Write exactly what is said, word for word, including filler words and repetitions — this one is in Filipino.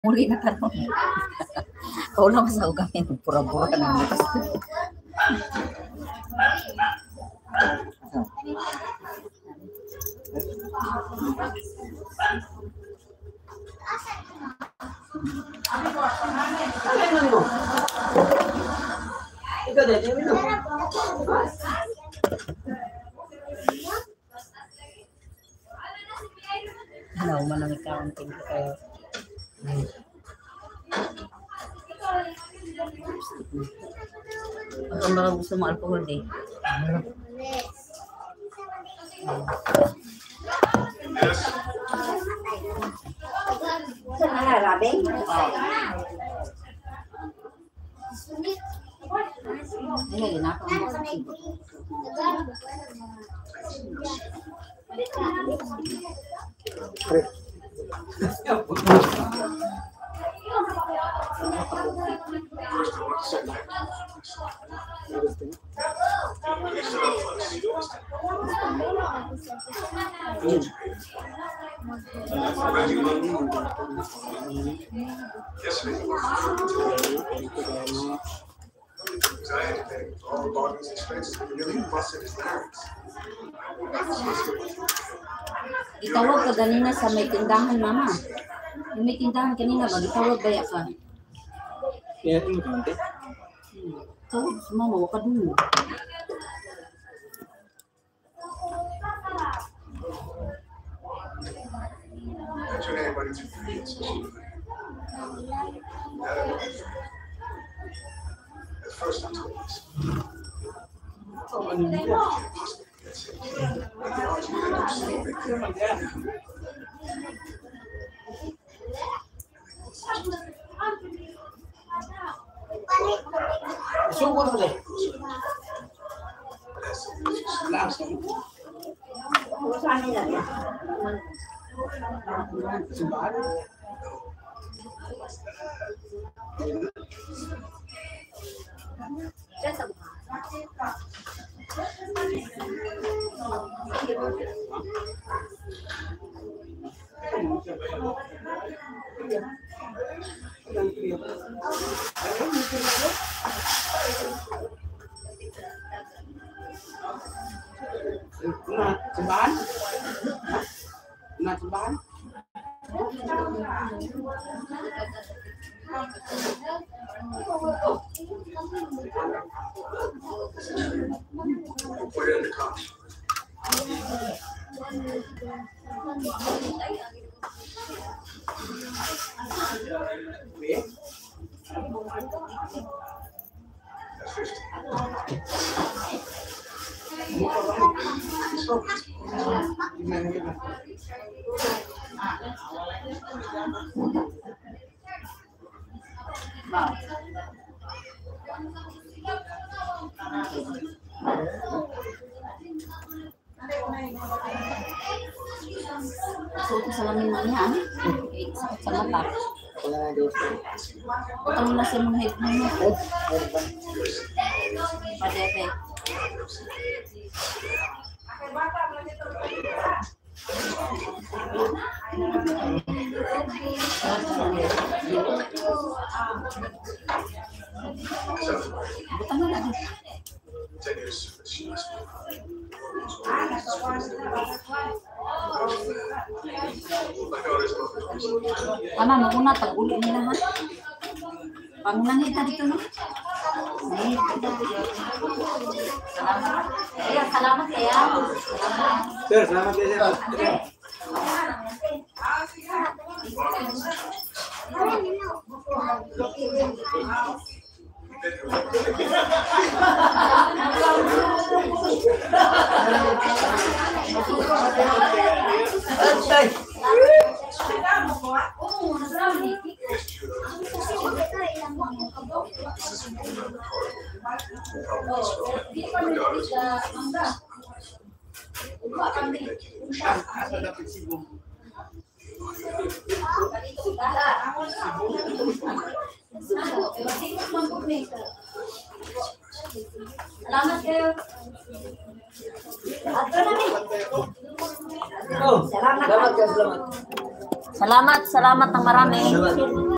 Muli na tanong. Kau lang sa ugamin, pura-pura ka ng bukas. Ano, manang accounting kayo. Ang mga gusto mo alcohol din. Saan na rabing? Ini ginagawa mo sa tibo. Itawag ka ganina sa may tindahan, mama. Yung may tindahan kanina ba, itawag baya ka? Kaya ito mo tumante? Tawag sa mama, waka dun. Suko na ulit. Langsung. Saan nila yan? Simbahan. Diyan sa buka. Nah, simbahan? Nah, simbahan? Put it in the car. Wait. That's fifty. Gimana gimana? Wow. Suot sa salamin mo niya, ah. Eh, sakit sa mata. Wala na dito. Utang mo na sa mga head mo. Padete. Butang na lang. Ten years. Tama, maguna, tag-uli nila, ha? Pangunang hita dito, no? Ay, salamat. Kaya, salamat kaya. Sir, selamat ya, sir. Salamat kayo. Oh, selamat, selamat. Salamat, salamat ng marami.